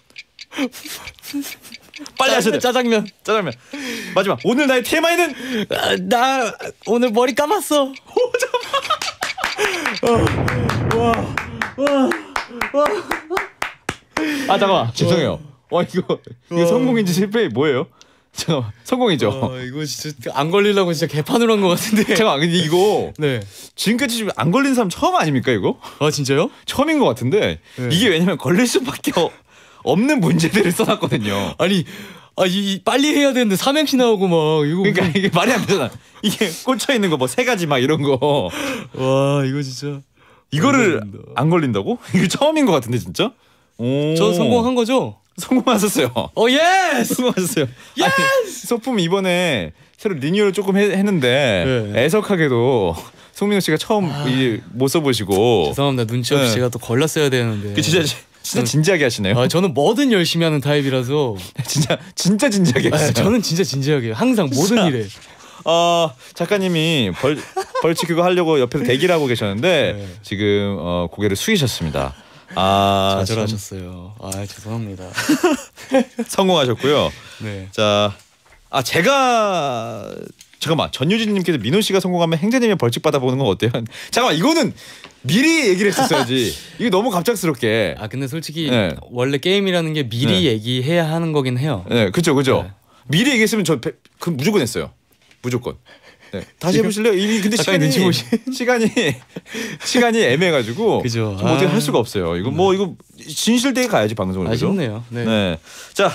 빨리 하셔야 돼요. 짜장면. 짜장면. 마지막 오늘 나의 티엠아이는? 아, 나 오늘 머리 감았어. 아 잠깐만 죄송해요. 와 이거 이거 성공인지 실패 뭐예요? 잠깐만 성공이죠. 어, 이거 진짜 안 걸리려고 진짜 개판으로 한 것 같은데. 잠깐 근데 이거 네. 지금까지 좀 안 걸린 사람 처음 아닙니까 이거? 아 진짜요? 처음인 것 같은데 네. 이게 왜냐면 걸릴 수밖에 어- 없는 문제들을 써놨거든요. 아니, 아, 이, 이 빨리 해야 되는데 삼행시 나오고 막 이거. 그러니까 이게 말이 안 되잖아. 이게 꽂혀 있는 거 뭐 세 가지 막 이런 거 와, 이거 진짜. 이거를 안 걸린다. 안 걸린다고? 이거 처음인 것 같은데 진짜? 오. 저 성공한 거죠? 성공하셨어요. 어, 예스. 성공하셨어요. 아니, 소품 이번에 새로 리뉴얼 조금 해- 했는데 네. 애석하게도 송민호 씨가 처음 이 못 써보시고 죄송합니다. 눈치 없이 네. 제가 또 걸렸어야 되는데. 그 진짜 진짜 진지하게 하시네요. 아, 저는 뭐든 열심히 하는 타입이라서. 진짜 진짜 진지하게 아, 하시네요. 저는 진짜 진지하게 해요. 항상 모든 일에. 어, 작가님이 벌 벌칙 그거 하려고 옆에서 대기를 하고 계셨는데 네. 지금 어, 고개를 숙이셨습니다. 아 좌절하셨어요. 아, 죄송합니다. 참 성공하셨고요. 네. 자, 아 제가 잠깐만 전유진님께서 민호 씨가 성공하면 행자님의 벌칙 받아보는 건 어때요? 잠깐만 이거는 미리 얘기를 했었어야지. 이게 너무 갑작스럽게. 아, 근데 솔직히 네. 원래 게임이라는 게 미리 네. 얘기해야 하는 거긴 해요. 네, 그죠, 그죠. 네. 미리 얘기했으면 저 그 무조건 했어요. 무조건. 네. 다시 해보실래요? 이미 근데 작가님 시간이 눈치 시간이 시간이 애매해가지고 그죠. 좀 어떻게 아. 할 수가 없어요. 이거 뭐 이거 진실되게 가야지 방송을. 그죠? 아쉽네요. 네. 네. 자,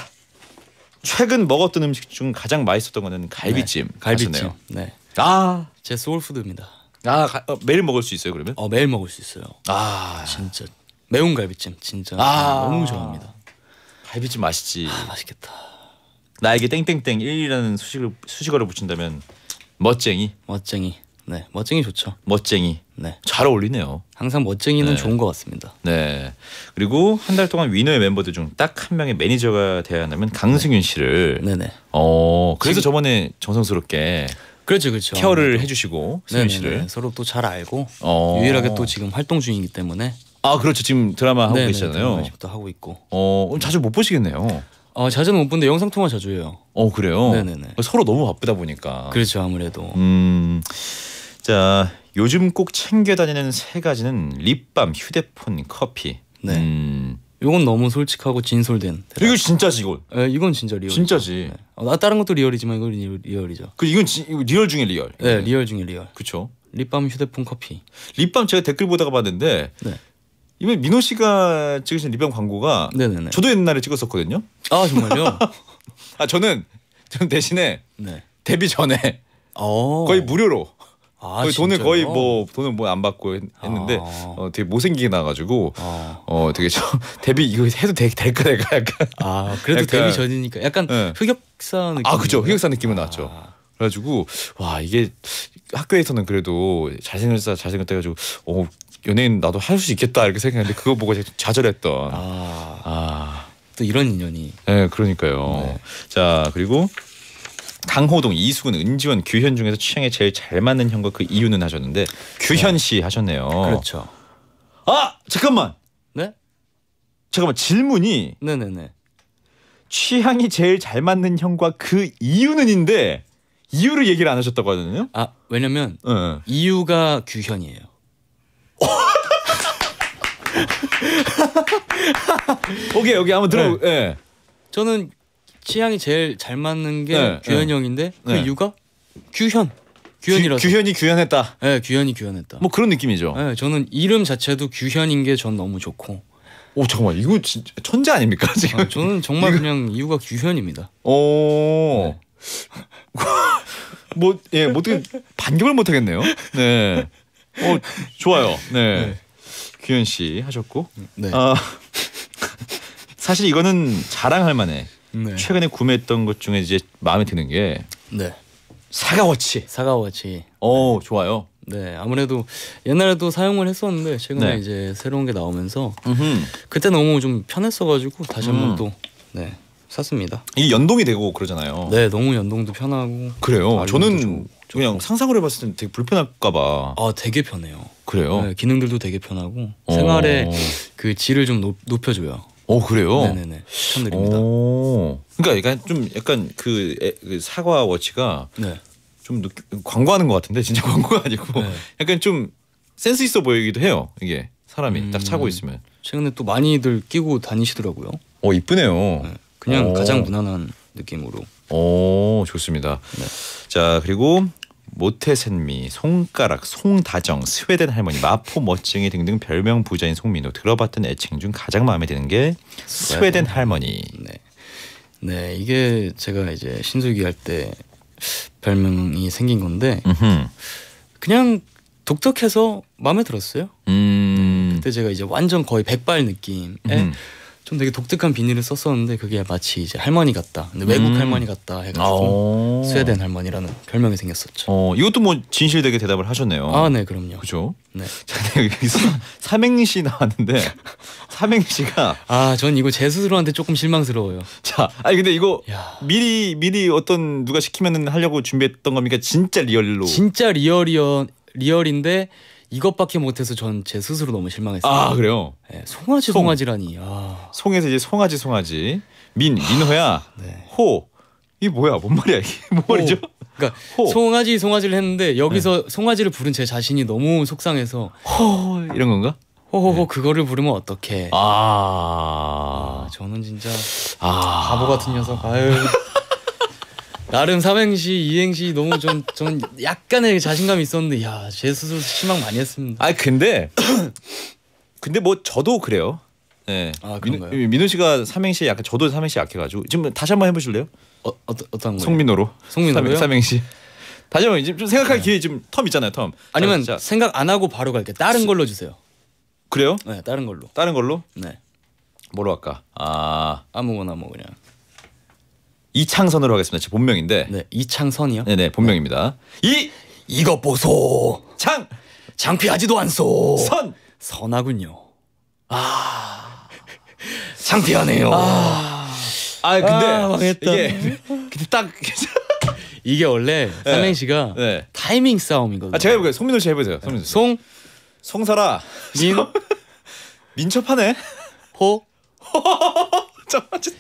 최근 먹었던 음식 중 가장 맛있었던 거는 갈비찜. 갈비찜. 하셨네요. 네. 아, 제 소울푸드입니다. 아 가, 어, 매일 먹을 수 있어요 그러면? 어, 매일 먹을 수 있어요. 아, 진짜 매운 갈비찜 진짜 아. 너무 좋아합니다. 갈비찜 맛있지. 아, 맛있겠다. 나에게 땡땡땡 일이라는 수식을 수식어를 붙인다면 멋쟁이, 멋쟁이. 네, 멋쟁이 좋죠. 멋쟁이. 네, 잘 어울리네요. 항상 멋쟁이는 네. 좋은 것 같습니다. 네. 그리고 한 달 동안 위너의 멤버들 중 딱 한 명의 매니저가 되어야 한다면 강승윤 씨를. 네네. 어. 그래서 저번에 정성스럽게 그렇죠, 그렇죠. 케어를 해주시고 승윤 네네네. 씨를. 서로 또 잘 알고 어. 유일하게 또 지금 활동 중이기 때문에. 아 그렇죠. 지금 드라마 하고 네네, 계시잖아요. 또 하고 있고. 어 그럼 자주 못 보시겠네요. 어, 자주는 못 보는데 영상 통화 자주 해요. 어 그래요. 네네네. 서로 너무 바쁘다 보니까. 그렇죠, 아무래도. 음. 자 요즘 꼭 챙겨 다니는 세 가지는 립밤, 휴대폰, 커피. 네. 음. 이건 너무 솔직하고 진솔된. 이거 진짜지 이거. 네, 이건 진짜 리얼. 진짜지. 네. 어, 나 다른 것도 리얼이지만 이건 리얼, 리얼이죠. 그 이건 지, 이거 리얼 중에 리얼. 네, 리얼 중에 리얼. 그렇죠. 립밤, 휴대폰, 커피. 립밤 제가 댓글 보다가 봤는데 네. 이번 민호 씨가 찍으신 립밤 광고가 네네네. 저도 옛날에 찍었었거든요. 아, 정말요? 아 저는 저는 대신에 네. 데뷔 전에 어. 거의 무료로. 아, 거의 돈을 진짜요? 거의 뭐 돈을 뭐 안 받고 했, 는데 아. 어, 되게 못생기게 나가지고 어. 어 되게 저 데뷔 이거 해도 되, 될까 될까 약간 아 그래도 약간- 데뷔 전이니까 약간 네. 흑역사 느낌. 아 그죠 흑역사 느낌은 나왔죠. 아. 그래가지고 와 이게 학교에서는 그래도 잘생겼다 잘생겼다 해가지고 어 연예인 나도 할 수 있겠다 이렇게 생각했는데 그거 보고 제가 좌절했던. 아, 아, 또 이런 인연이. 네 그러니까요. 네. 자 그리고 강호동, 이수근, 은지원, 규현 중에서 취향에 제일 잘 맞는 형과 그 이유는 하셨는데 규현 씨 하셨네요. 그렇죠. 아 잠깐만 네? 잠깐만 질문이 네네네. 취향이 제일 잘 맞는 형과 그 이유는인데 이유를 얘기를 안 하셨다고 하거든요. 아 왜냐면 네. 이유가 규현이에요. 오케이 여기 한번 들어. 예. 네. 저는 취향이 제일 잘 맞는 게 네, 규현 네. 형인데 그 네. 이유가 규현. 규현이라서. 규, 규현이 규현했다. 네, 규현이 규현했다. 뭐 그런 느낌이죠. 네, 저는 이름 자체도 규현인 게 전 너무 좋고. 오 잠깐만 이거 진짜 천재 아닙니까 지금? 아, 저는 정말 그냥 이유가 규현입니다. 오. 네. 뭐 예, 뭐 어떻게 반격을 못 하겠네요. 네. 어 좋아요. 네. 규현 씨 하셨고. 네. 아 사실 이거는 자랑할 만해. 네. 최근에 구매했던 것 중에 이제 마음에 드는 게 네. 사과워치. 사과워치. 오 좋아요. 네, 아무래도 옛날에도 사용을 했었는데 최근에 네. 이제 새로운 게 나오면서 음흠. 그때 너무 좀 편했어가지고 다시 한번 음. 또 네, 샀습니다. 이게 연동이 되고 그러잖아요. 네, 너무 연동도 편하고. 그래요. 알림도 저는 좀 그냥 상상을 해봤을 때 되게 불편할까봐. 아, 되게 편해요. 그래요. 네, 기능들도 되게 편하고 어. 생활의 그 질을 좀 높, 높여줘요. 오 그래요. 네네네, 추천드립니다. 오. 그러니까 약간 좀 약간 그, 애, 그 사과 워치가 네, 좀 느끼, 광고하는 것 같은데 진짜 광고가 아니고 네. 약간 좀 센스 있어 보이기도 해요. 이게 사람이 음. 딱 차고 있으면. 최근에 또 많이들 끼고 다니시더라고요. 어 이쁘네요. 네, 그냥 오. 가장 무난한 느낌으로. 오 좋습니다. 네. 자 그리고 모태센미, 손가락, 송다정, 스웨덴 할머니, 마포 멋쟁이 등등 별명 부자인 송민호 들어봤던 애칭 중 가장 마음에 드는 게 스웨덴 할머니. 네, 네 이게 제가 이제 신수기 할 때 별명이 생긴 건데 음흠. 그냥 독특해서 마음에 들었어요. 음. 그때 제가 이제 완전 거의 백발 느낌의 음흠. 좀 되게 독특한 비닐을 썼었는데 그게 마치 이제 할머니 같다. 근데 외국 음. 할머니 같다 해가지고 오. 스웨덴 할머니라는 별명이 생겼었죠. 어 이것도 뭐 진실되게 대답을 하셨네요. 아, 네, 그럼요. 그죠? 네. 자, 여기서 삼행시 나왔는데 삼행시가 아, 전 이거 제 스스로한테 조금 실망스러워요. 자, 아니 근데 이거 야. 미리 미리 어떤 누가 시키면은 하려고 준비했던 겁니까? 진짜 리얼로. 진짜 리얼이어 리얼인데 이것밖에 못해서 전 제 스스로 너무 실망했어요. 아 그래요. 네, 송아지 송. 송아지라니. 아, 송에서 이제 송아지 송아지 민 민호야 네. 호 이게 뭐야 뭔 말이야 이게 뭔 말이죠? 호. 그러니까 호. 송아지 송아지를 했는데 여기서 송아지를 부른 제 자신이 너무 속상해서 호 이런 건가? 호호호 그거를 부르면 어떡해. 아, 아, 저는 진짜 아. 바보 같은 녀석. 아유. 나름 삼행시 이행시 너무 전, 전 약간의 자신감이 있었는데 야, 제 스스로 실망 많이 했습니다. 아 근데 근데 뭐 저도 그래요. 네. 아, 민호, 그런가요? 민호 씨가 삼행시 약간 저도 삼행시 약해가지고 지금 다시 한번 해보실래요? 어, 어, 어떤 거요? 송민호로. 송민호로요? 삼, 삼행시. 다시 한번 이제 좀 생각할 기회 좀 텀 있잖아요 텀. 아니면 자, 자, 생각 안 하고 바로 갈게. 다른 걸로 주세요. 그래요? 네, 다른 걸로. 다른 걸로 네, 뭐로 할까? 아 아무거나 뭐 그냥. 이창선으로 하겠습니다. 제 본명인데. 네, 이창선이요. 네네 본명입니다. 이 이것 보소. 창 창피하지도 않소. 선. 선하군요. 아, 창피하네요. 아 근데 아, 망했다. 이게 근데 딱 이게 원래 삼행시가 네. 타이밍 싸움이거든요. 아 제가 해볼게요. 송민호 씨 해보세요. 송민호 씨. 송, 송사라 민, 민첩하네. 호, 잠깐만. 진짜.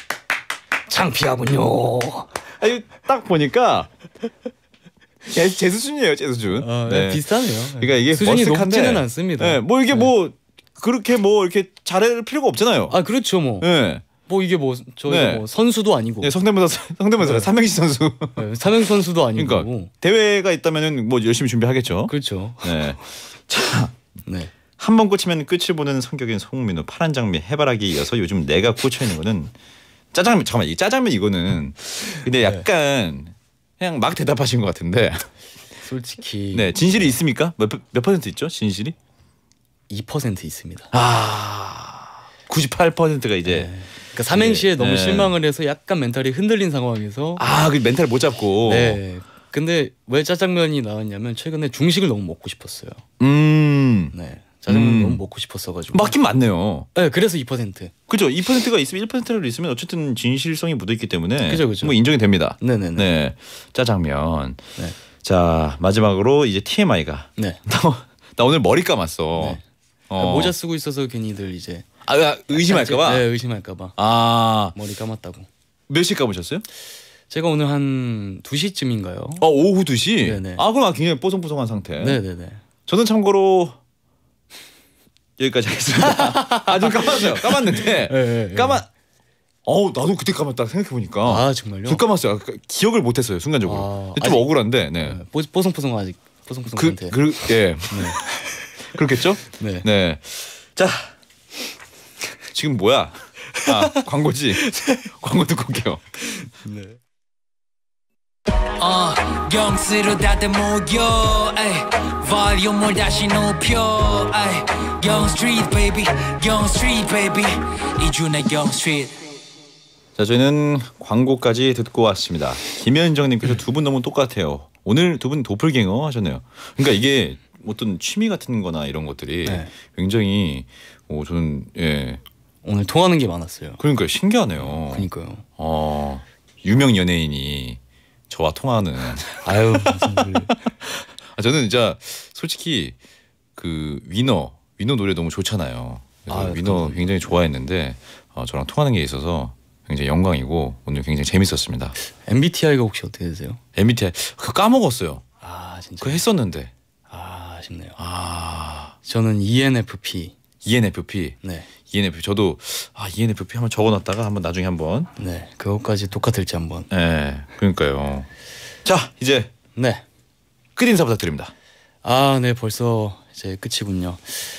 창피하군요. 아니 딱 보니까 야, 제 수준이에요. 제 수준. 아, 네. 비슷하네요. 그러니까 이게 수준이 머쓱한데, 높지는 않습니다. 네, 뭐 이게 네. 뭐 그렇게 뭐 이렇게 잘할 필요가 없잖아요. 아, 그렇죠 뭐. 네. 뭐 이게 뭐 저희가 네. 뭐 선수도 아니고 네, 성대모사 성대모사 네. 삼행시 선수. 네, 삼행 선수도 아니고. 그러니까 대회가 있다면은 뭐 열심히 준비하겠죠. 그렇죠. 네. 자, 네. 한 번 꽂히면 끝을 보는 성격인 송민호. 파란 장미 해바라기 이어서 요즘 내가 꽂혀 있는 거는 짜장면. 잠깐만 이 짜장면 이거는 근데 약간 그냥 막 대답하신 것 같은데. 솔직히 네, 진실이 있습니까? 몇, 몇 퍼센트 있죠? 진실이? 이 퍼센트 있습니다. 아, 구십팔 퍼센트가 이제 네. 그러니까 삼행시에 너무 네. 실망을 해서 약간 멘탈이 흔들린 상황에서 아, 그 멘탈 못 잡고. 네. 근데 왜 짜장면이 나왔냐면 최근에 중식을 너무 먹고 싶었어요. 음. 네. 짜장면 음. 너무 먹고 싶었어가지고. 맞긴 맞네요. 네, 그래서 이 퍼센트. 그죠? 이 퍼센트가 있으면 일 퍼센트로 있으면 어쨌든 진실성이 묻어 있기 때문에 그죠, 그죠. 뭐 인정이 됩니다. 네네네. 네. 짜장면. 네. 자, 마지막으로 이제 티엠아이가 네. 나, 나 오늘 머리 감았어. 네. 어. 모자 쓰고 있어서 괜히들 이제 아, 아, 의심할까 봐. 네, 의심할까봐. 아, 머리 감았다고. 몇 시 감으셨어요? 제가 오늘 한 두 시쯤인가요? 어, 오후 두 시. 네네. 아, 그럼 굉장히 뽀송뽀송한 상태. 네네네. 저는 참고로 여기까지 하겠습니다. 아, 좀 감았어요. 감았는데 네, 네. 까만. 어우, 나도 그때 감았다 생각해 보니까. 아 정말요? 저 감았어요. 아까 기억을 못했어요 순간적으로. 아, 좀 아직- 억울한데. 네. 네, 뽀- 뽀송뽀송 아직 뽀송뽀송 그, 상태. 그, 예. 그렇겠죠? 네. 네. 자, 지금 뭐야? 아, 광고지. 광고 듣고 올게요. 네. 어, 영수로 다들 모여 에이, 볼륨을 다시 높여 에이, 영 스트리트 베이비 영 스트리트 베이비 이준의 영 스트리트 자, 저희는 광고까지 듣고 왔습니다. 김현정님께서 두 분 너무 똑같아요. 오늘 두 분 도플갱어 하셨네요. 그러니까 이게 어떤 취미 같은 거나 이런 것들이 네. 굉장히 어, 저는 예. 오늘 통하는 게 많았어요. 그러니까 신기하네요. 그니까요. 어, 유명 연예인이 저와 통하는. 아유 무슨 소리. 아, 저는 진짜 솔직히 그 위너 위너 노래 너무 좋잖아요. 그래서 아, 위너 감사합니다. 굉장히 좋아했는데 어, 저랑 통하는 게 있어서 굉장히 영광이고 오늘 굉장히 재밌었습니다. 엠비티아이가 혹시 어떻게 되세요? 엠비티아이 그거 까먹었어요. 아 진짜. 그거 했었는데. 아 아쉽네요. 아, 저는 이엔에프피. 이엔에프피. 네. 이엔에프피 저도 아 이엔에프피 한번 적어놨다가 한번 나중에 한번. 네. 그것까지 똑같을지 한번. 예, 그러니까요. 자, 이제 네. 끝 인사 부탁드립니다. 아, 네, 벌써 이제 끝이군요.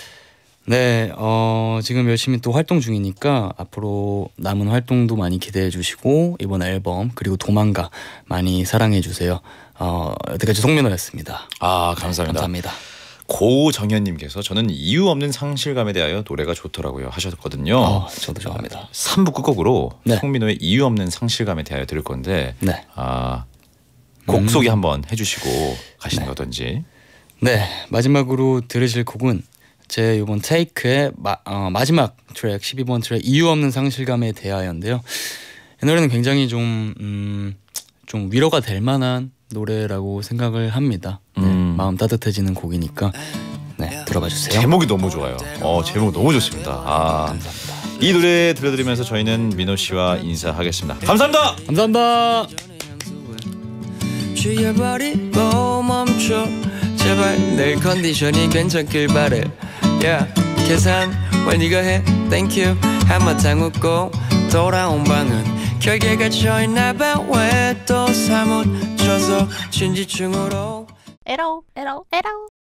네, 어, 지금 열심히 또 활동 중이니까 앞으로 남은 활동도 많이 기대해 주시고 이번 앨범 그리고 도망가 많이 사랑해 주세요. 어, 여태까지 송민호였습니다. 아, 감사합니다. 감사합니다. 고정현님께서 저는 이유 없는 상실감에 대하여 노래가 좋더라고요 하셨거든요. 어, 저도 좋아합니다. 삼 부 끝곡으로 네. 송민호의 이유 없는 상실감에 대하여 들을 건데 네. 아, 곡 음. 소개 한번 해주시고 가시는 네. 거든지. 네, 마지막으로 들으실 곡은 제 이번 테이크의 마, 어, 마지막 트랙 십이 번 트랙 이유 없는 상실감에 대하여인데요. 이 노래는 굉장히 좀, 음, 좀 위로가 될 만한 노래라고 생각을 합니다. 네, 음. 마음 따뜻해지는 곡이니까 네, 들어봐 주세요. 제목이 너무 좋아요. 어, 제목 너무 좋습니다. 아, 이 노래 들려드리면서 저희는 민호 씨와 인사하겠습니다. 감사합니다. 감사합니다. 죽여버리고 멈춰 제발 내 컨디션이 괜찮길 바래 yeah, 계산 왜 네가 해 Thank you 한바탕 웃고 돌아온 방은 결계가 갇혀있나봐 왜 또 사무쳐서 진지충으로 에러 에러 에러